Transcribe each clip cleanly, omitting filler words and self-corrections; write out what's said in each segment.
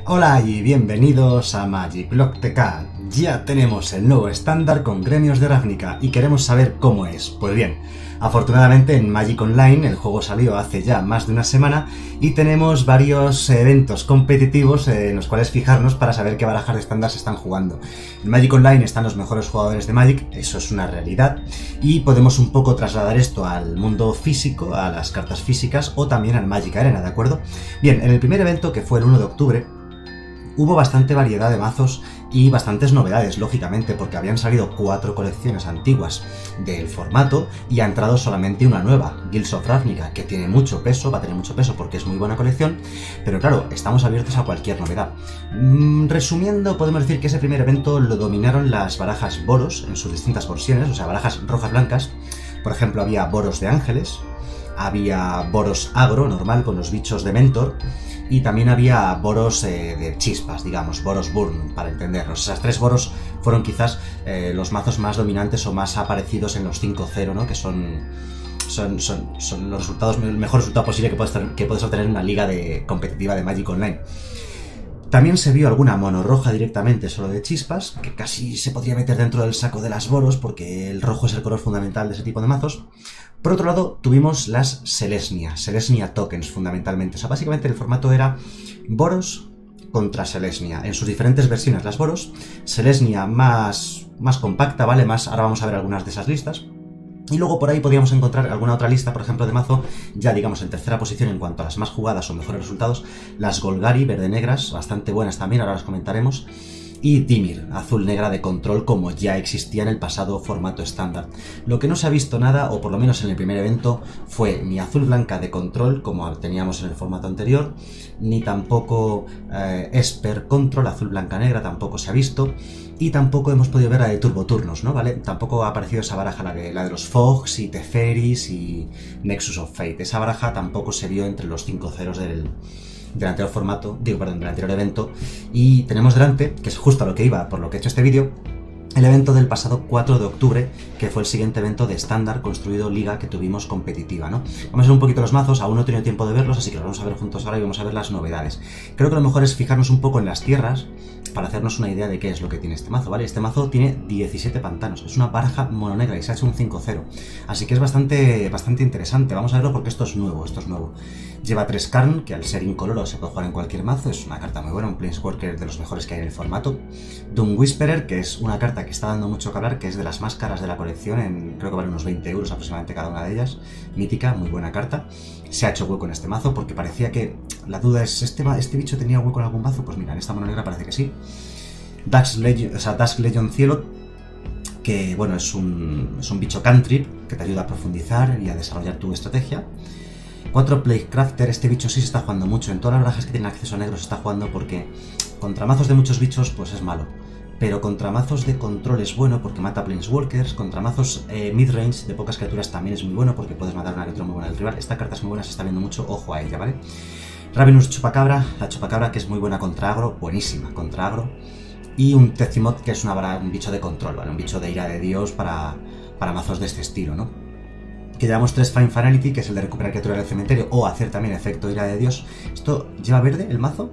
Hola y bienvenidos a Magic Block TK. Ya tenemos el nuevo estándar con Gremios de Ravnica y queremos saber cómo es. Pues bien, afortunadamente en Magic Online el juego salió hace ya más de una semana y tenemos varios eventos competitivos en los cuales fijarnos para saber qué barajas de estándar se están jugando. En Magic Online están los mejores jugadores de Magic, eso es una realidad, y podemos un poco trasladar esto al mundo físico, a las cartas físicas o también al Magic Arena, ¿de acuerdo? Bien, en el primer evento, que fue el 1 de octubre, hubo bastante variedad de mazos y bastantes novedades, lógicamente, porque habían salido 4 colecciones antiguas del formato y ha entrado solamente una nueva, Guilds of Ravnica, que tiene mucho peso, va a tener mucho peso porque es muy buena colección, pero claro, estamos abiertos a cualquier novedad. Resumiendo, podemos decir que ese primer evento lo dominaron las barajas Boros en sus distintas versiones, o sea, barajas rojas-blancas. Por ejemplo, había Boros de Ángeles, había Boros Agro, normal, con los bichos de Mentor, y también había Boros de chispas, digamos, Boros Burn, para entendernos. Esas 3 Boros fueron quizás los mazos más dominantes o más aparecidos en los 5-0, ¿no? Que son los resultados, el mejor resultado posible que puedes obtener en una liga competitiva de Magic Online. También se vio alguna mono roja directamente solo de chispas, que casi se podría meter dentro del saco de las Boros, porque el rojo es el color fundamental de ese tipo de mazos. Por otro lado, tuvimos las Selesnya Tokens, fundamentalmente. O sea, básicamente el formato era Boros contra Selesnya, en sus diferentes versiones. Las Boros, Selesnya más compacta, ¿vale? Ahora vamos a ver algunas de esas listas. Y luego por ahí podíamos encontrar alguna otra lista, por ejemplo, de mazo, ya digamos en tercera posición en cuanto a las más jugadas o mejores resultados, las Golgari verde-negras, bastante buenas también, ahora las comentaremos, y Dimir, azul-negra de control, como ya existía en el pasado formato estándar. Lo que no se ha visto nada, o por lo menos en el primer evento, fue ni azul-blanca de control, como teníamos en el formato anterior, ni tampoco Esper Control, azul-blanca-negra, tampoco se ha visto, y tampoco hemos podido ver la de Turboturnos, ¿no? ¿Vale? Tampoco ha aparecido esa baraja, la de los Fogs y Teferis y Nexus of Fate. Esa baraja tampoco se vio entre los 5 ceros del anterior formato, del anterior evento, y tenemos delante, que es justo a lo que iba, por lo que he hecho este vídeo, el evento del pasado 4 de octubre, que fue el siguiente evento de estándar construido liga que tuvimos competitiva, ¿no? Vamos a ver un poquito los mazos, aún no he tenido tiempo de verlos, así que los vamos a ver juntos ahora y vamos a ver las novedades. Creo que lo mejor es fijarnos un poco en las tierras, para hacernos una idea de qué es lo que tiene este mazo, ¿vale? Este mazo tiene 17 pantanos, es una baraja mononegra y se ha hecho un 5-0, así que es bastante interesante. Vamos a verlo porque esto es nuevo, Lleva 3 Karn, que al ser incoloro se puede jugar en cualquier mazo, es una carta muy buena, un Planeswalker de los mejores que hay en el formato. Doom Whisperer, que es una carta que está dando mucho que hablar, que es de las más caras de la colección, creo que vale unos 20 euros aproximadamente cada una de ellas, mítica, muy buena carta. Se ha hecho hueco en este mazo porque parecía que, la duda es, ¿este bicho tenía hueco en algún mazo? Pues mira, en esta mononegra parece que sí. Dusk Legion Cielo, que bueno, es un bicho cantrip que te ayuda a profundizar y a desarrollar tu estrategia. 4 Plaguecrafter, este bicho sí se está jugando mucho, en todas las barajas que tienen acceso a negro se está jugando porque contra mazos de muchos bichos pues es malo, pero contra mazos de control es bueno porque mata Planeswalkers, contra mazos midrange de pocas criaturas también es muy bueno porque puedes matar una criatura muy buena del rival. Esta carta es muy buena, se está viendo mucho, ojo a ella, ¿vale? Ravenous Chupacabra, la Chupacabra que es muy buena contra agro, buenísima contra agro, y un Tezimoth que es un bicho de control, ¿vale? Un bicho de ira de Dios para mazos de este estilo, ¿no? Que llevamos 3 Fine Finality, que es el de recuperar criaturas del cementerio o hacer también efecto ira de Dios. ¿Esto lleva verde el mazo?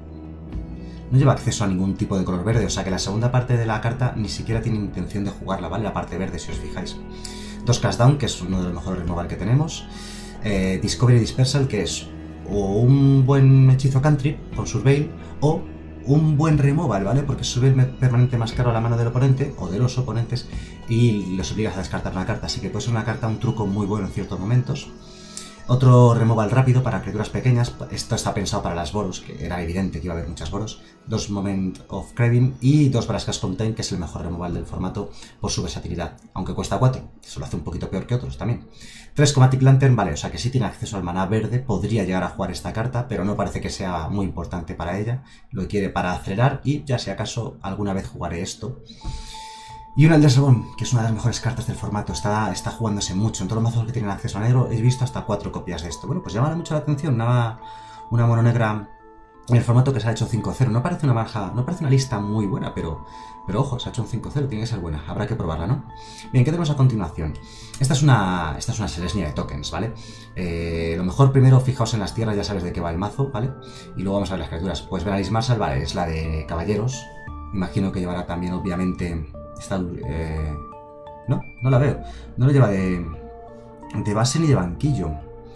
No lleva acceso a ningún tipo de color verde, o sea que la segunda parte de la carta ni siquiera tiene intención de jugarla, ¿vale? La parte verde, si os fijáis. 2 Cast Down, que es uno de los mejores removal que tenemos. Discovery Dispersal, que es o un buen hechizo cantrip con Surveil o un buen removal, ¿vale? Porque sube el permanente más caro a la mano del oponente o de los oponentes y los obligas a descartar una carta, así que puede ser una carta, un truco muy bueno en ciertos momentos. Otro removal rápido para criaturas pequeñas, esto está pensado para las Boros, que era evidente que iba a haber muchas Boros. 2 Moment of Craving y 2 Braskas Contain, que es el mejor removal del formato por su versatilidad, aunque cuesta 4, eso lo hace un poquito peor que otros también. 3 Chromatic Lantern, vale, o sea que sí tiene acceso al maná verde, podría llegar a jugar esta carta, pero no parece que sea muy importante para ella, lo quiere para acelerar y ya si acaso alguna vez jugaré esto. Y un Elder Sabón, que es una de las mejores cartas del formato, está jugándose mucho. En todos los mazos que tienen acceso a negro he visto hasta 4 copias de esto. Bueno, pues llama mucho la atención una mono negra el formato que se ha hecho 5.0. No parece una baja, no parece una lista muy buena, pero ojo, se ha hecho un 5.0, tiene que ser buena, habrá que probarla, ¿no? Bien, ¿qué tenemos a continuación? Esta es una Selesnya de tokens, ¿vale? Lo mejor primero fijaos en las tierras, ya sabes de qué va el mazo, ¿vale? Y luego vamos a ver las criaturas. Pues Benalis Marshal, vale, es la de caballeros. Imagino que llevará también, obviamente, esta... no, no la veo. No lo lleva de base ni de banquillo.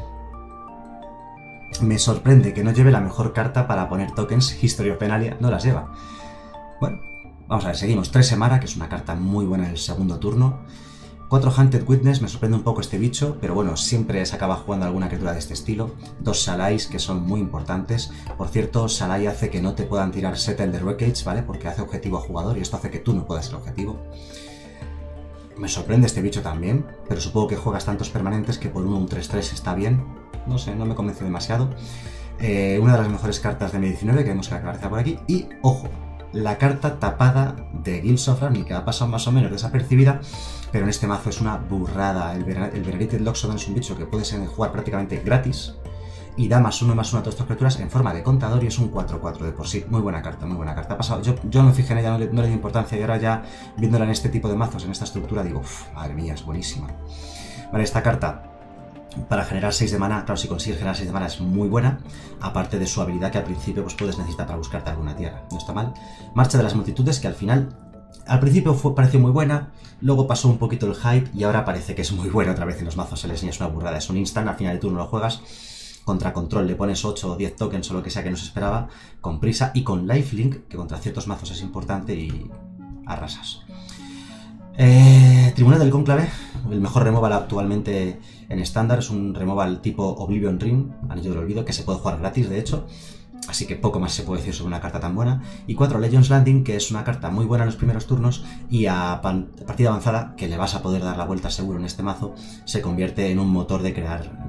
Me sorprende que no lleve la mejor carta para poner tokens. History of Penalia no las lleva. Bueno, vamos a ver, seguimos. 3 Emara, que es una carta muy buena en el segundo turno. 4 Hunted Witness, me sorprende un poco este bicho, pero bueno, siempre se acaba jugando alguna criatura de este estilo. 2 Salais, que son muy importantes. Por cierto, Salai hace que no te puedan tirar Settle the Wreckage, ¿vale? Porque hace objetivo a jugador y esto hace que tú no puedas ser objetivo. Me sorprende este bicho también, pero supongo que juegas tantos permanentes que por un 3-3 está bien. No sé, no me convence demasiado. Una de las mejores cartas de M19 que vemos que aparece por aquí. Y, ojo, la carta tapada de Guilds of Ravnica ha pasado más o menos desapercibida, pero en este mazo es una burrada. El Venerated Loxodon es un bicho que puedes jugar prácticamente gratis y da +1/+1 a todas estas criaturas en forma de contador y es un 4-4 de por sí. Muy buena carta, muy buena carta. Ha pasado, yo me fijé en ella, no le di importancia y ahora ya viéndola en este tipo de mazos, en esta estructura, digo, madre mía, es buenísima. Vale, esta carta para generar 6 de mana, claro, si consigues generar 6 de mana es muy buena, aparte de su habilidad que al principio pues puedes necesitar para buscarte alguna tierra, no está mal. Marcha de las multitudes, que al principio pareció muy buena, luego pasó un poquito el hype y ahora parece que es muy buena otra vez en los mazos. Se les es una burrada, es un instant, al final de turno lo juegas, contra control le pones 8 o 10 tokens o lo que sea que no se esperaba, con prisa y con lifelink, que contra ciertos mazos es importante y arrasas. Tribunal del Cónclave, el mejor removal actualmente en estándar, es un removal tipo Oblivion Ring, Anillo del Olvido, que se puede jugar gratis de hecho, así que poco más se puede decir sobre una carta tan buena. Y 4 Legion's Landing, que es una carta muy buena en los primeros turnos y a partida avanzada, que le vas a poder dar la vuelta seguro en este mazo, se convierte en un motor de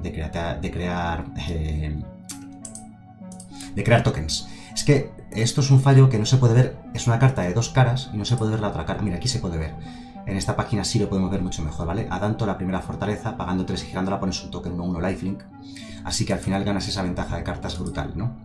crear tokens. Es que esto es un fallo que no se puede ver, es una carta de 2 caras y no se puede ver la otra cara. Mira, aquí se puede ver. En esta página sí lo podemos ver mucho mejor, ¿vale? A Danto, la primera fortaleza, pagando 3 y girándola pones un token 1-1 lifelink. Así que al final ganas esa ventaja de cartas brutal, ¿no?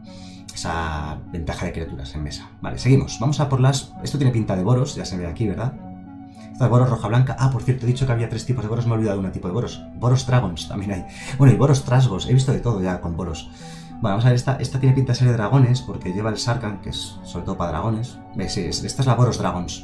Esa ventaja de criaturas en mesa. Vale, seguimos. Vamos a por las... Esto tiene pinta de Boros, ya se ve aquí, ¿verdad? Esta es Boros roja-blanca. Ah, por cierto, he dicho que había 3 tipos de Boros, me he olvidado de un tipo de Boros. Boros Dragons también hay. Bueno, y Boros Trasgos. He visto de todo ya con Boros. Bueno, vamos a ver, esta tiene pinta de ser de dragones, porque lleva el Sarkhan, que es sobre todo para dragones. ¿Veis? Sí, esta es la Boros Dragons.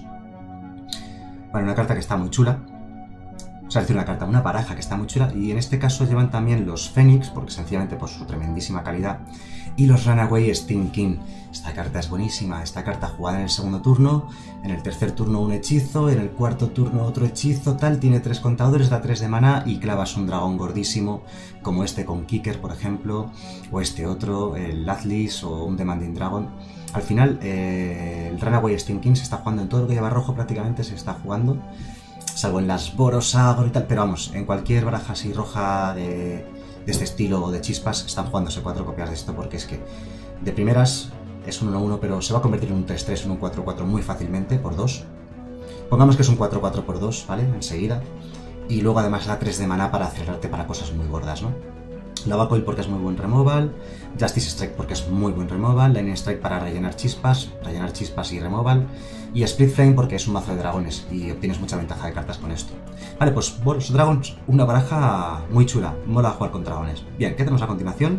Vale, una carta que está muy chula. O sea, es decir, una baraja que está muy chula. Y en este caso llevan también los Fénix, porque sencillamente por su tremendísima calidad. Y los Runaway Steam King. Esta carta es buenísima. Esta carta jugada en el segundo turno. En el tercer turno un hechizo. En el cuarto turno otro hechizo. Tal, tiene 3 contadores, da 3 de maná y clavas un dragón gordísimo. Como este con Kicker, por ejemplo. O este otro, el Lathlis o un Demanding Dragon. Al final, el Runaway Steam King se está jugando en todo lo que lleva rojo, prácticamente se está jugando. Salvo en las Boros Agro y tal, pero vamos, en cualquier baraja así roja de este estilo o de chispas están jugándose 4 copias de esto, porque es que de primeras es un 1-1, pero se va a convertir en un 3-3, en un 4-4 muy fácilmente por 2. Pongamos que es un 4-4 por 2, ¿vale? Enseguida. Y luego además da 3 de maná para acelerarte para cosas muy gordas, ¿no? Lava Coil porque es muy buen removal, Justice Strike porque es muy buen removal, Lightning Strike para rellenar chispas y removal, y Split Flame porque es un mazo de dragones y obtienes mucha ventaja de cartas con esto. Vale, pues Boros Dragons, una baraja muy chula, mola jugar con dragones. Bien, ¿qué tenemos a continuación?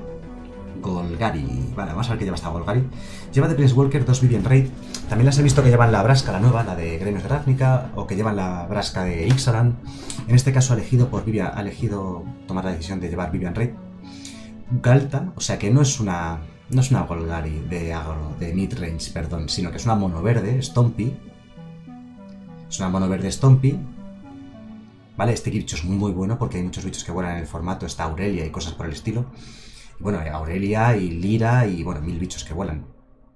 Golgari. Vale, vamos a ver qué lleva esta Golgari. Lleva de Planeswalker 2 Vivien Raid. También las he visto que llevan la Brasca, la nueva, la de Gremios de Ravnica, o que llevan la Brasca de Ixalan. En este caso ha elegido tomar la decisión de llevar Vivien Raid. Galta, o sea que no es una Golgari de agro, de midrange, perdón, sino que es una mono verde, Stompy. Es una mono verde Stompy. Vale, este bicho es muy bueno porque hay muchos bichos que vuelan en el formato, está Aurelia y cosas por el estilo. Y bueno, Aurelia y Lira y bueno, 1000 bichos que vuelan.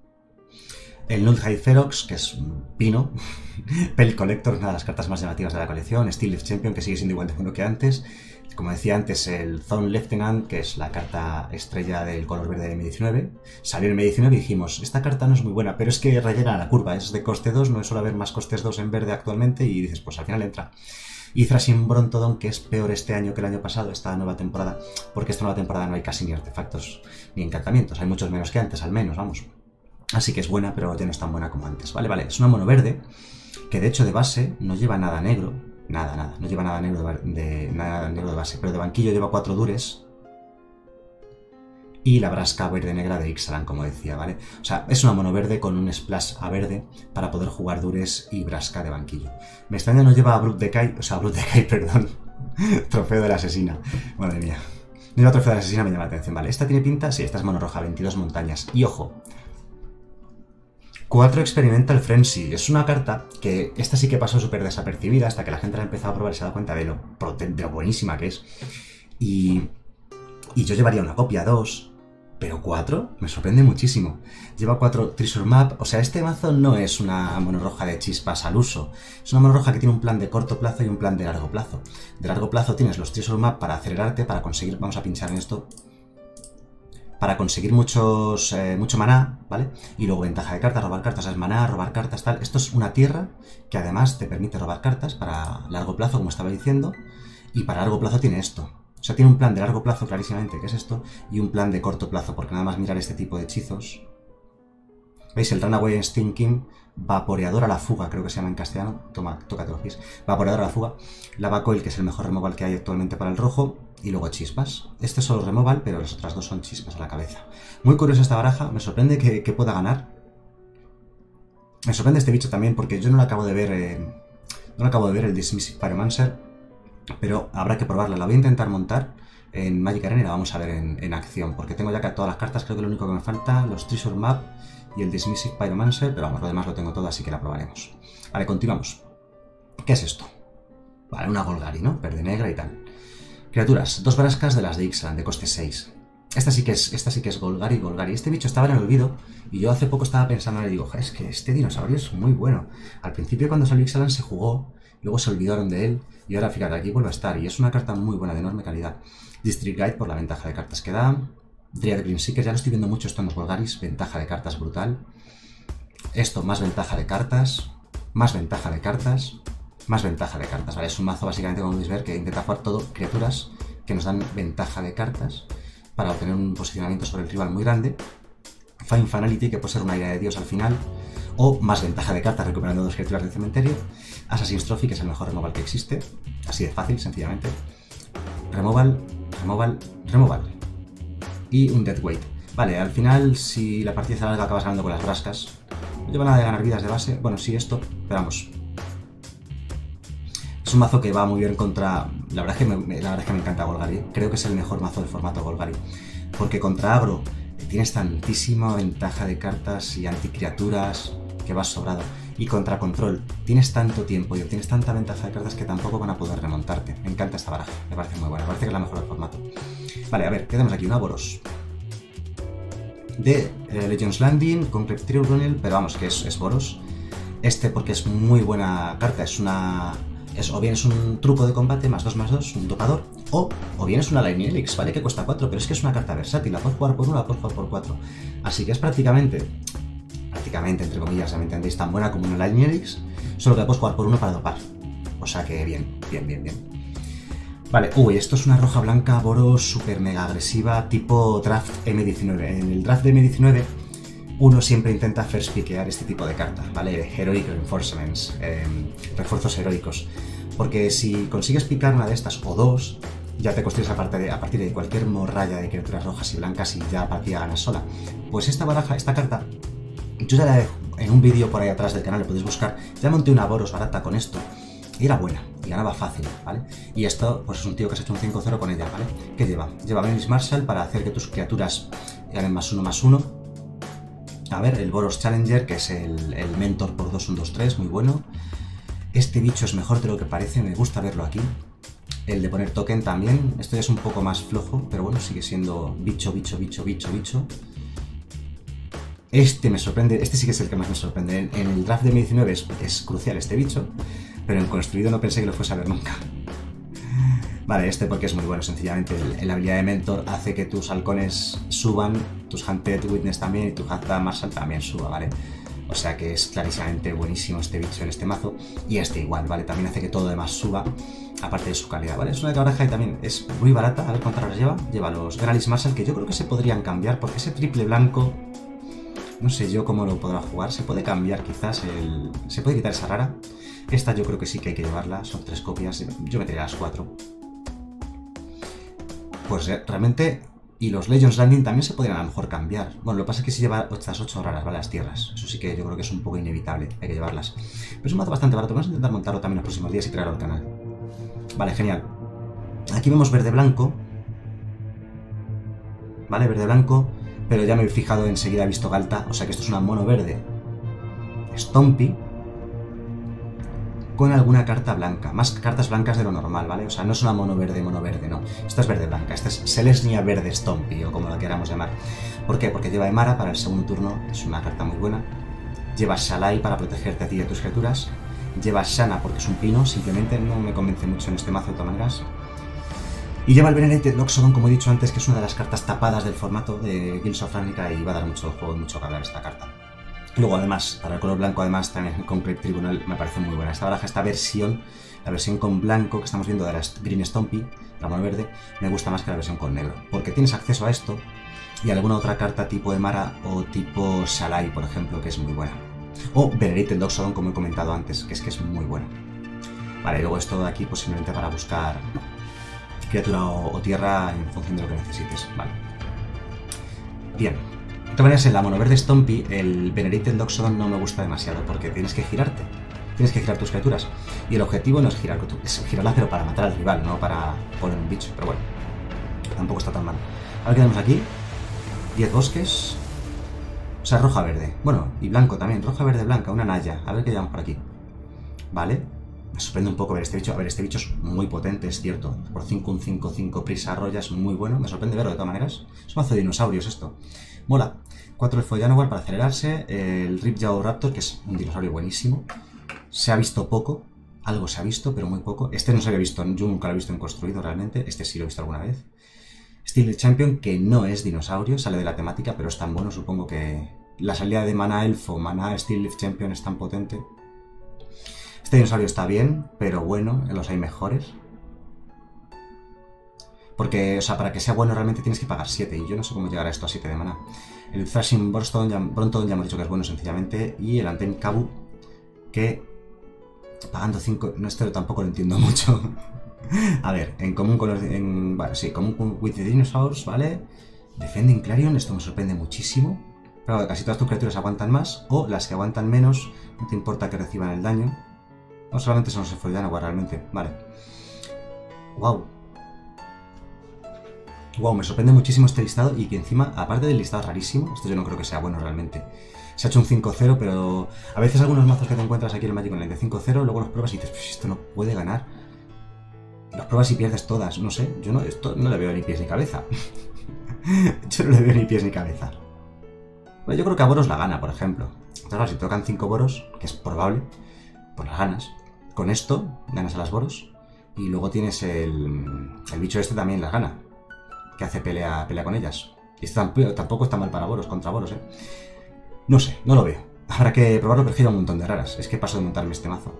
El Nullhide Ferox, que es un pino. Pel Collector, una de las cartas más llamativas de la colección. Steel Leaf Champion, que sigue siendo igual de bueno que antes. Como decía antes, el Zone Lieutenant, que es la carta estrella del color verde de M19. Salió en M19 y dijimos, esta carta no es muy buena, pero es que rellena la curva, es de coste 2, no suele haber más costes 2 en verde actualmente y dices, pues al final entra. Y Thrashing Brontodon, que es peor este año que el año pasado, esta nueva temporada, porque esta nueva temporada no hay casi ni artefactos ni encantamientos, hay muchos menos que antes, al menos, vamos. Así que es buena, pero ya no es tan buena como antes. Vale, es una mono verde, que de hecho de base no lleva nada negro, nada, no lleva nada negro nada negro de base, pero de banquillo lleva 4 dures. Y la Braska verde negra de Ixalan, como decía, ¿vale? O sea, es una mono verde con un splash a verde para poder jugar dures y Braska de banquillo. Me extraña no lleva a Brute Decay, perdón. Trofeo de la asesina. Madre mía. No lleva trofeo de la asesina, me llama la atención. Vale, ¿esta tiene pinta? Sí, esta es mono roja, 22 montañas. Y ojo, 4 Experimental Frenzy. Es una carta que esta sí que pasó súper desapercibida hasta que la gente la ha empezado a probar y se da cuenta de lo buenísima que es. Y yo llevaría una copia, 2... Pero 4, me sorprende muchísimo. Lleva 4 Treasure Map, o sea, este mazo no es una mono roja de chispas al uso. Es una mono roja que tiene un plan de corto plazo y un plan de largo plazo. De largo plazo tienes los Treasure Map para acelerarte, para conseguir, vamos a pinchar en esto, para conseguir mucho maná, ¿vale? Y luego ventaja de cartas, robar cartas es maná, robar cartas, tal. Esto es una tierra que además te permite robar cartas para largo plazo, como estaba diciendo, y para largo plazo tiene esto. O sea, tiene un plan de largo plazo clarísimamente, que es esto, y un plan de corto plazo, porque nada más mirar este tipo de hechizos. ¿Veis? El Runaway Stinking, Vaporeador a la fuga, creo que se llama en castellano. Toma, tócate los pies. Vaporeador a la fuga. Lava Coil, que es el mejor removal que hay actualmente para el rojo. Y luego chispas. Este es solo removal, pero las otras dos son chispas a la cabeza. Muy curiosa esta baraja, me sorprende que pueda ganar. Me sorprende este bicho también, porque yo no lo acabo de ver. No lo acabo de ver el Dismissive Pyromancer. Pero habrá que probarla. La voy a intentar montar en Magic Arena y la vamos a ver en acción. Porque tengo ya todas las cartas, creo que lo único que me falta, los Treasure Map y el Dismissive Pyromancer. Pero vamos, lo demás lo tengo todo, así que la probaremos. Vale, continuamos. ¿Qué es esto? Vale, una Golgari, ¿no? Verde negra y tal. Criaturas, 2 Braskas de las de Ixalan, de coste 6. Esta sí que es Golgari. Este bicho estaba en el olvido y yo hace poco estaba pensando y digo, es que este dinosaurio es muy bueno. Al principio cuando salió Ixalan se jugó, luego se olvidaron de él y ahora fíjate, aquí vuelve a estar y es una carta muy buena, de enorme calidad. District Guide por la ventaja de cartas que da. Dryad Greenseeker, ya lo estoy viendo mucho esto en los Golgaris, ventaja de cartas brutal. Esto, más ventaja de cartas, más ventaja de cartas, más ventaja de cartas, ¿vale? Es un mazo básicamente, como podéis ver, que intenta jugar todo criaturas que nos dan ventaja de cartas para obtener un posicionamiento sobre el rival muy grande. Fine Finality, que puede ser una ira de Dios al final, o más ventaja de cartas recuperando 2 criaturas del cementerio. Assassin's Trophy, que es el mejor removal que existe, así de fácil, sencillamente. Removal. Y un Deathweight. Vale, al final, si la partida es larga, acabas ganando con las Braskas. No lleva nada de ganar vidas de base, bueno, sí esto, pero vamos. Es un mazo que va muy bien contra... La verdad es que me encanta Golgari. Creo que es el mejor mazo del formato Golgari. Porque contra Agro tienes tantísima ventaja de cartas y anticriaturas que vas sobrado. Y contra Control tienes tanto tiempo y obtienes tanta ventaja de cartas que tampoco van a poder remontarte. Me encanta esta baraja, me parece muy buena. Me parece que es la mejor del formato. Vale, a ver, ¿qué tenemos aquí? Un Boros. De Legion's Landing, Concrete Tribunal, pero vamos, que es Boros. Este porque es muy buena carta, o bien es un truco de combate, +2/+2, un topador, o bien es una Lightning Helix, ¿vale? Que cuesta 4, pero es que es una carta versátil, la puedes jugar por 1, la puedes jugar por 4. Así que es prácticamente, entre comillas, ya me entendéis, tan buena como una Lightning Helix, solo que la puedes jugar por 1 para dopar. O sea que bien. Vale, esto es una roja blanca Boros super mega agresiva, tipo draft M19. En el draft de M19, uno siempre intenta first pickear este tipo de cartas, ¿vale? Heroic Reinforcements, refuerzos heroicos. Porque si consigues picar una de estas o 2, ya te construyes a partir de cualquier morralla de criaturas rojas y blancas y ya la partida ganas sola. Pues esta carta, yo ya la dejo en un vídeo por ahí atrás del canal, lo podéis buscar, ya monté una Boros barata con esto. Y era buena, y ganaba fácil, ¿vale? Y esto, pues es un tío que se ha hecho un 5-0 con ella, ¿vale? ¿Qué lleva? Lleva Venus Marshall para hacer que tus criaturas ganen +1/+1. A ver, el Boros Challenger, que es el mentor por 2, 1, 2, 3, muy bueno. Este bicho es mejor de lo que parece, me gusta verlo aquí. El de poner token también, esto ya es un poco más flojo, pero bueno, sigue siendo bicho. Este me sorprende, este sí que es el que más me sorprende. En el draft de M19 es crucial este bicho, pero en construido no pensé que lo fuese a ver nunca. Vale, este porque es muy bueno, sencillamente. La habilidad de Mentor hace que tus halcones suban, tus Hunted Witness también y tu Hazard Marshal también suba, ¿vale? O sea que es clarísimamente buenísimo este bicho en este mazo. Y este igual, ¿vale? También hace que todo lo demás suba, aparte de su calidad, ¿vale? Es una baraja y también es muy barata. A ver cuántas horas lleva. Lleva los Gralis Marshall, que yo creo que se podrían cambiar, porque ese triple blanco... No sé yo cómo lo podrá jugar. Se puede cambiar quizás el... Se puede quitar esa rara. Esta yo creo que sí que hay que llevarla. Son 3 copias. Yo metería las 4. Pues realmente... Y los Legends Landing también se podrían a lo mejor cambiar. Bueno, lo que pasa es que si lleva estas 8 raras, ¿vale? Las tierras. Eso sí que yo creo que es un poco inevitable. Hay que llevarlas. Pero es un mazo bastante barato. Vamos a intentar montarlo también los próximos días y traerlo al canal. Vale, genial. Aquí vemos verde-blanco. Vale, verde-blanco. Pero ya me he fijado enseguida, he visto Galta. O sea que esto es una mono verde Stompy con alguna carta blanca. Más cartas blancas de lo normal, ¿vale? O sea, no es una mono verde, no. Esta es verde-blanca. Esta es Selesnya verde Stompy, o como la queramos llamar. ¿Por qué? Porque lleva Emara para el segundo turno. Es una carta muy buena. Lleva Shalai para protegerte a ti y a tus criaturas. Lleva Shana porque es un pino. Simplemente no me convence mucho en este mazo de todas maneras. Y lleva el Venerated Loxodon, como he dicho antes, que es una de las cartas tapadas del formato de Guilds of Ravnica y va a dar mucho juego y mucho que hablar esta carta. Luego, además, para el color blanco, además, también el Concrete Tribunal me parece muy buena. Esta baraja, esta versión, la versión con blanco que estamos viendo de la Green Stompy, la mono verde, me gusta más que la versión con negro. Porque tienes acceso a esto y a alguna otra carta tipo Emara o tipo Shalai, por ejemplo, que es muy buena. O Venerated Loxodon, como he comentado antes, que es muy buena. Vale, y luego esto de aquí, pues simplemente para buscar criatura o tierra en función de lo que necesites. Vale. Bien. De todas maneras, en la mono verde Stompy, el Venerated Loxodon no me gusta demasiado porque tienes que girarte. Tienes que girar tus criaturas. Y el objetivo no es girarla, pero para matar al rival, no para poner un bicho. Pero bueno, tampoco está tan mal. A ver qué tenemos aquí. 10 bosques. O sea, roja-verde. Bueno, y blanco también. Roja-verde-blanca, una Naya. A ver qué llevamos por aquí. Vale. Me sorprende un poco ver este bicho. A ver, este bicho es muy potente, es cierto. Por 5, un 5-5 prisa arrolla es muy bueno. Me sorprende verlo de todas maneras. Es un mazo de dinosaurios esto. Mola. 4 Elfo de Llanowar para acelerarse. El Ripjaw Raptor, que es un dinosaurio buenísimo. Se ha visto poco. Algo se ha visto, pero muy poco. Este no se había visto. Yo nunca lo he visto en construido realmente. Este sí lo he visto alguna vez. Steel Champion, que no es dinosaurio. Sale de la temática, pero es tan bueno. Supongo que la salida de Mana Elfo, Mana Steel Champion es tan potente. Este dinosaurio está bien, pero bueno, los hay mejores. Porque, o sea, para que sea bueno realmente tienes que pagar 7, y yo no sé cómo llegar a esto a 7 de mana. El Thrashing Bronton ya hemos dicho que es bueno sencillamente, y el Anten Kabu, que pagando 5, no, esto tampoco lo entiendo mucho. A ver, en común con los... Bueno, sí, común con With the Dinosaurs, ¿vale? Defending Clarion, esto me sorprende muchísimo. Pero casi todas tus criaturas aguantan más, o las que aguantan menos, no te importa que reciban el daño. No solamente son los Elfos de Llanowar realmente, vale. Wow. Wow, me sorprende muchísimo este listado y que encima, aparte del listado rarísimo, esto yo no creo que sea bueno realmente. Se ha hecho un 5-0, pero a veces algunos mazos que te encuentras aquí en el Magic Online de 5-0, luego los pruebas y dices, pues esto no puede ganar. Los pruebas y pierdes todas, no sé, yo no, esto no le veo ni pies ni cabeza. Yo no le veo ni pies ni cabeza. Bueno, yo creo que a Boros la gana, por ejemplo. Entonces, si tocan 5 Boros, que es probable, pues las ganas. Con esto, ganas a las Boros. Y luego tienes el bicho este también las gana, que hace pelea con ellas. Y esto tampoco está mal para Boros, contra Boros, ¿eh? No sé, no lo veo. Habrá que probarlo, pero gira un montón de raras. Es que paso de montarme este mazo.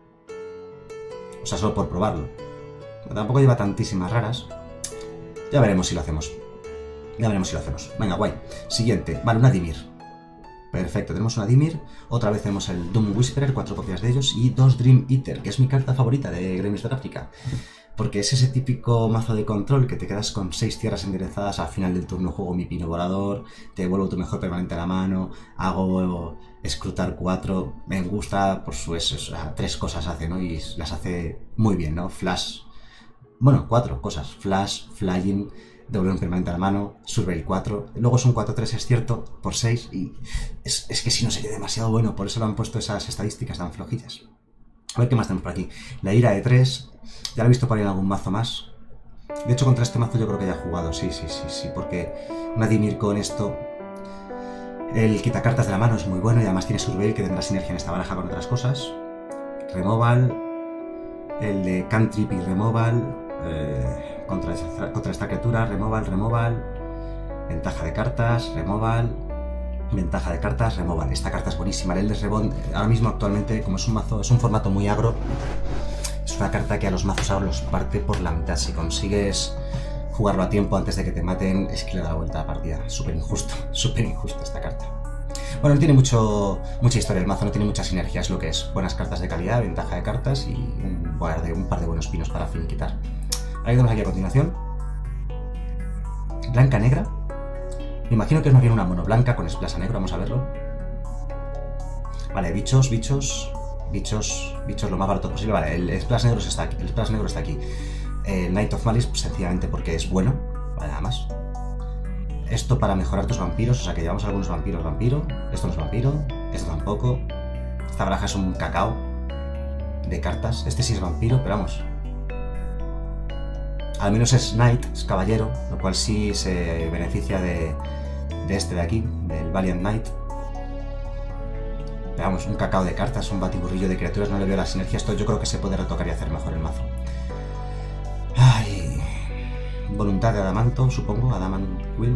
O sea, solo por probarlo. Tampoco lleva tantísimas raras. Ya veremos si lo hacemos. Ya veremos si lo hacemos. Venga, guay. Siguiente. Vale, una Dimir. Perfecto, tenemos una Dimir. Otra vez tenemos el Doom Whisperer, 4 copias de ellos. Y 2 Dream Eater, que es mi carta favorita de Gremios de Ravnica. Porque es ese típico mazo de control que te quedas con 6 tierras enderezadas. Al final del turno juego mi pino volador, te devuelvo tu mejor permanente a la mano, hago escrutar 4. Me gusta por su eso, o sea, 3 cosas hace, ¿no? Y las hace muy bien, ¿no? Flash. Bueno, 4 cosas. Flash, Flying, devolver un permanente a la mano, Surveil 4. Luego son 4-3, es cierto, por 6. Y es que si no sería demasiado bueno, por eso lo han puesto esas estadísticas tan flojillas. A ver qué más tenemos por aquí. La ira de 3. Ya lo he visto por ahí en algún mazo más. De hecho, contra este mazo yo creo que ya he jugado. Sí, porque una Dimir con esto. El quitacartas de la mano es muy bueno y además tiene Surveil, que tendrá sinergia en esta baraja con otras cosas. Removal. El de Cantrip y Removal. Contra esta criatura. Removal. Ventaja de cartas. Removal. Ventaja de cartas, removal. Esta carta es buenísima. El Eldest Reborn, ahora mismo actualmente, como es un mazo, es un formato muy agro, es una carta que a los mazos agro los parte por la mitad. Si consigues jugarlo a tiempo antes de que te maten, es que le da la vuelta a la partida. Súper injusta esta carta. Bueno, no tiene mucha historia el mazo, no tiene mucha sinergia, es lo que es. Buenas cartas de calidad, ventaja de cartas y un par de buenos pinos para finiquitar. Ahí tenemos aquí a continuación. Blanca-negra. Me imagino que es más bien una mono blanca con splash negro, vamos a verlo. Vale, bichos lo más barato posible. Vale, el splash negro está aquí. El Knight of Malice, pues, sencillamente porque es bueno. Vale, nada más. Esto para mejorar tus vampiros, o sea que llevamos algunos vampiros, vampiro. Esto no es vampiro, esto tampoco. Esta baraja es un cacao de cartas. Este sí es vampiro, pero vamos. Al menos es Knight, es caballero, lo cual sí se beneficia de este de aquí, del Valiant Knight. Pero vamos, un cacao de cartas, un batiburrillo de criaturas, no le veo la sinergia. Esto yo creo que se puede retocar y hacer mejor el mazo. Ay, voluntad de Adamanto, supongo, Adamant Will.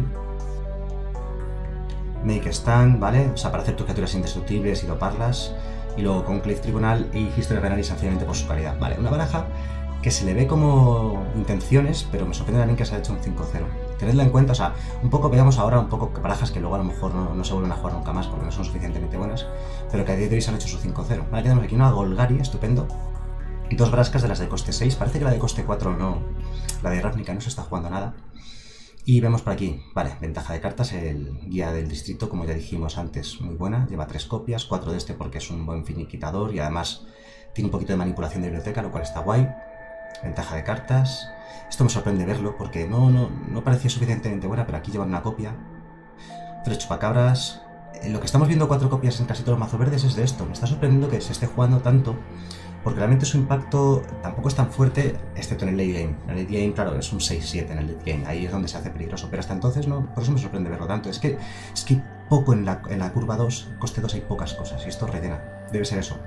Make Stand, ¿vale? O sea, para hacer tus criaturas indestructibles y doparlas. Y luego Conclave Tribunal y History of Penalty sencillamente por su calidad. Vale, una baraja que se le ve como intenciones, pero me sorprende también que se haya hecho un 5-0. Tenedla en cuenta, o sea, un poco veamos ahora un poco barajas que luego a lo mejor no se vuelven a jugar nunca más porque no son suficientemente buenas, pero que a día de hoy se han hecho su 5-0. Vale, tenemos aquí una Golgari, estupendo. Y dos brascas de las de coste 6, parece que la de coste 4 no, la de Ravnica no se está jugando nada. Y vemos por aquí, vale, ventaja de cartas, el guía del distrito, como ya dijimos antes, muy buena, lleva 3 copias, 4 de este porque es un buen finiquitador y además tiene un poquito de manipulación de biblioteca, lo cual está guay. Ventaja de cartas. Esto me sorprende verlo porque no parecía suficientemente buena, pero aquí llevan una copia. 3 chupacabras. Lo que estamos viendo 4 copias en casi todos los mazos verdes es de esto. Me está sorprendiendo que se esté jugando tanto, porque realmente su impacto tampoco es tan fuerte, excepto en el late game. En el late game, claro, es un 6-7 en el late game. Ahí es donde se hace peligroso, pero hasta entonces no. Por eso me sorprende verlo tanto. Es que poco en la curva 2, coste 2 hay pocas cosas, y esto rellena. Debe ser eso.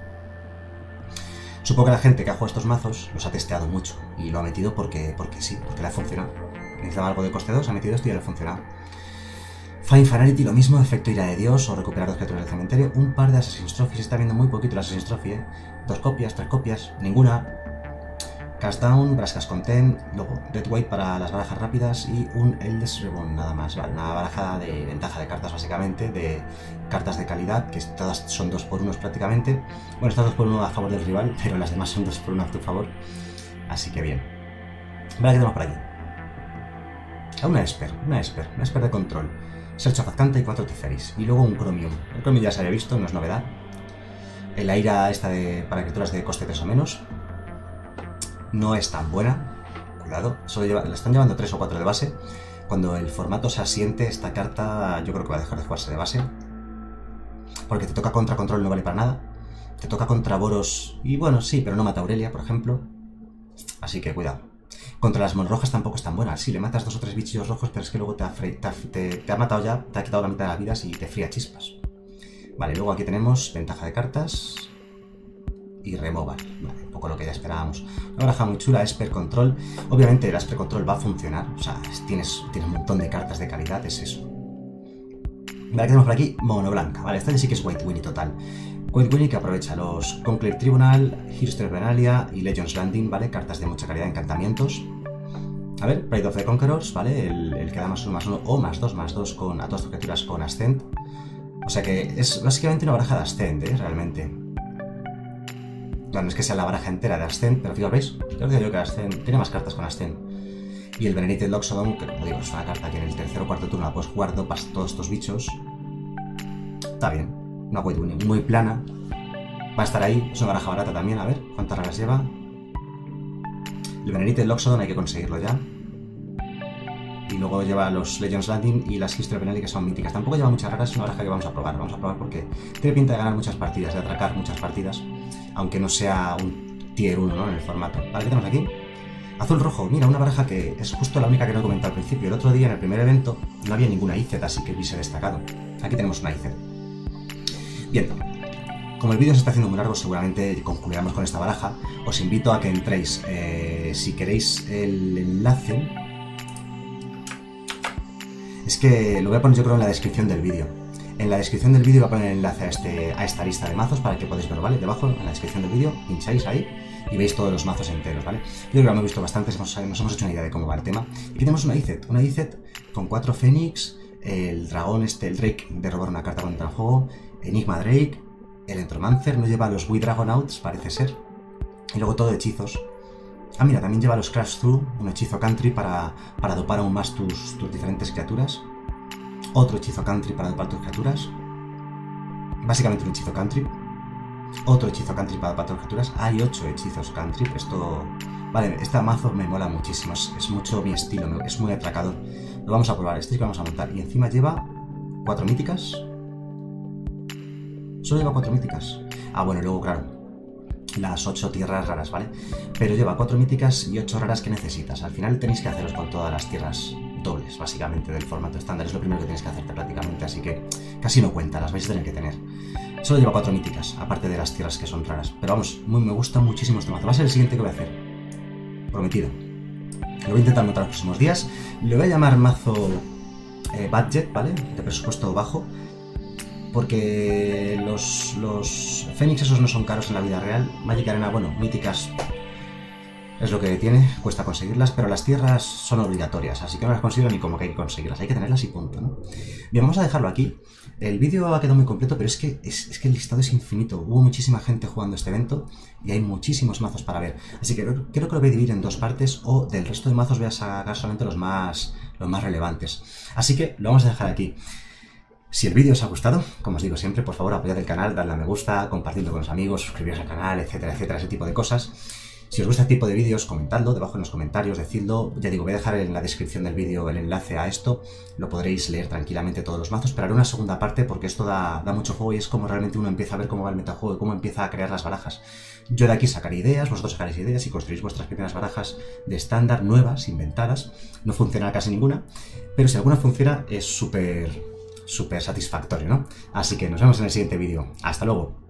Supongo que la gente que ha jugado estos mazos los ha testeado mucho y lo ha metido porque sí, porque le ha funcionado. Necesitaba algo de coste 2, ha metido esto y ya le ha funcionado. Fine Finality, lo mismo, efecto ira de Dios o recuperar 2 criaturas del cementerio. Un par de Assassin's Trophy, se está viendo muy poquito el Assassin's Trophy, 2 copias, 3 copias, ninguna. Cast Down, Brascas Content, luego Deadweight para las barajas rápidas y un Eldest Reborn nada más. Vale, una baraja de ventaja de cartas básicamente, de cartas de calidad, que todas son 2x1 prácticamente. Bueno, estas 2x1 a favor del rival, pero las demás son 2x1 a tu favor. Así que bien. Vale, ¿qué tenemos por aquí? Una Esper de control. Search of Actanta y 4 Teferis. Y luego un Chromium. El Chromium ya se había visto, no es novedad. El Aira esta para criaturas de coste 3 o menos. No es tan buena, cuidado, le están llevando 3 o 4 de base. Cuando el formato se asiente, esta carta yo creo que va a dejar de jugarse de base. Porque te toca contra control, no vale para nada. Te toca contra Boros, y bueno, sí, pero no mata a Aurelia, por ejemplo. Así que cuidado. Contra las monrojas tampoco es tan buena. Sí, le matas 2 o 3 bichillos rojos, pero es que luego te ha matado ya, te ha quitado la mitad de las vidas y te fría chispas. Vale, luego aquí tenemos ventaja de cartas y removal, vale, un poco lo que ya esperábamos. Una baraja muy chula, Esper Control. Obviamente la Esper Control va a funcionar, o sea, tienes un montón de cartas de calidad, es eso. Vale, ¿qué tenemos por aquí? Mono blanca, vale, esta sí que es White Winnie total. White Winnie que aprovecha los Conclave Tribunal, History of Benalia y Legion's Landing, vale, cartas de mucha calidad, encantamientos. A ver, Pride of the Conquerors, vale, el que da +1/+1 o +2/+2 a todas tus criaturas con Ascent. O sea que es básicamente una baraja de Ascent, realmente. Claro, no es que sea la baraja entera de Ascent, pero fijaos, ¿veis? Yo os digo yo que Ascent tiene más cartas con Ascent. Y el Venerated Loxodon, que como digo, es una carta que en el tercer o cuarto turno la puedes jugar todos estos bichos. Está bien. Una White Winnie muy plana. Va a estar ahí. Es una baraja barata también. A ver, ¿cuántas raras lleva? El Venerated Loxodon hay que conseguirlo ya. Y luego lleva los Legion's Landing y las History of Benalia, que son míticas. Tampoco lleva muchas raras, es una baraja que vamos a probar. Vamos a probar porque tiene pinta de ganar muchas partidas, de atracar muchas partidas. Aunque no sea un tier 1, ¿no? En el formato. Vale, ¿qué tenemos aquí? Azul-rojo. Mira, una baraja que es justo la única que no he comentado al principio. El otro día, en el primer evento, no había ninguna IZ, así que hubiese destacado. Aquí tenemos una IZ. Bien. Como el vídeo se está haciendo muy largo, seguramente concluiremos con esta baraja. Os invito a que entréis, si queréis, el enlace. Es que lo voy a poner yo creo en la descripción del vídeo. En la descripción del vídeo voy a poner el enlace a esta lista de mazos para que podáis verlo, ¿vale? Debajo, en la descripción del vídeo, pincháis ahí y veis todos los mazos enteros, ¿vale? Yo creo que lo hemos visto bastante, nos hemos hecho una idea de cómo va el tema. Y tenemos una IZ con 4 Fénix, el dragón el Drake de robar una carta contra el juego, Enigma Drake, el Entromancer, no lleva los We Dragonauts, parece ser, y luego todo hechizos. Ah, mira, también lleva los Crash Through, un hechizo country para dopar aún más tus diferentes criaturas. Otro hechizo country para dopar tus criaturas. Básicamente un hechizo country. Otro hechizo country para dopar tus criaturas. Hay 8 hechizos country. Esto... Vale, este mazo me mola muchísimo. Es mucho mi estilo, es muy atracador. Lo vamos a probar, este es que vamos a montar. Y encima lleva 4 míticas. Solo lleva 4 míticas. Ah, bueno, luego, claro, las 8 tierras raras, ¿vale? Pero lleva 4 míticas y 8 raras que necesitas. Al final tenéis que haceros con todas las tierras dobles, básicamente, del formato estándar. Es lo primero que tenéis que hacerte prácticamente, así que casi no cuenta, las vais a tener que tener. Solo lleva 4 míticas, aparte de las tierras que son raras. Pero vamos, me gusta muchísimo este mazo. Va a ser el siguiente que voy a hacer. Prometido. Lo voy a intentar montar los próximos días. Le voy a llamar mazo budget, ¿vale? De presupuesto bajo. Porque los Fénix esos no son caros en la vida real. Magic Arena, bueno, míticas es lo que tiene, cuesta conseguirlas, pero las tierras son obligatorias, así que no las consigo ni como que hay que conseguirlas, hay que tenerlas y punto, ¿no? Bien, vamos a dejarlo aquí. El vídeo ha quedado muy completo, pero es que el listado es infinito. Hubo muchísima gente jugando este evento y hay muchísimos mazos para ver. Así que creo que lo voy a dividir en 2 partes, o del resto de mazos voy a sacar solamente los más relevantes. Así que lo vamos a dejar aquí. Si el vídeo os ha gustado, como os digo siempre, por favor apoyad el canal, dadle a me gusta, compartidlo con los amigos, suscribiros al canal, etcétera, etcétera, ese tipo de cosas. Si os gusta este tipo de vídeos, comentadlo debajo en los comentarios, decidlo. Ya digo, voy a dejar en la descripción del vídeo el enlace a esto, lo podréis leer tranquilamente todos los mazos, pero haré una segunda parte porque esto da mucho juego y es como realmente uno empieza a ver cómo va el metajuego y cómo empieza a crear las barajas. Yo de aquí sacaré ideas, vosotros sacaréis ideas y construís vuestras primeras barajas de estándar, nuevas, inventadas. No funcionará casi ninguna, pero si alguna funciona es súper satisfactorio, ¿no? Así que nos vemos en el siguiente vídeo. ¡Hasta luego!